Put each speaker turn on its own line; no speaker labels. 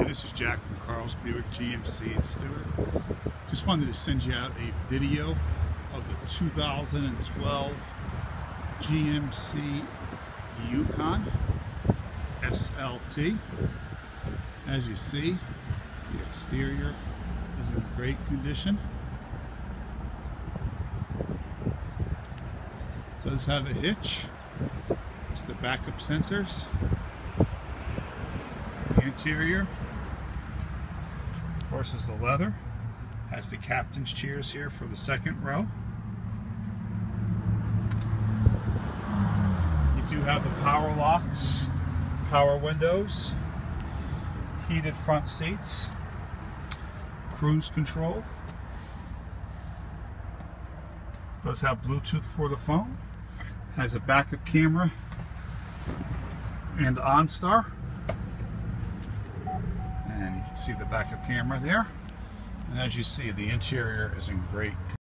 This is Jack from Carl's Buick GMC in Stewart. Just wanted to send you out a video of the 2012 GMC Yukon SLT. As you see, the exterior is in great condition. It does have a hitch. It's the backup sensors. The interior, of course, is the leather. Has the captain's chairs here for the second row. You do have the power locks, power windows, heated front seats, cruise control. Does have Bluetooth for the phone. Has a backup camera and OnStar. And you can see the backup camera there. And as you see, the interior is in great condition.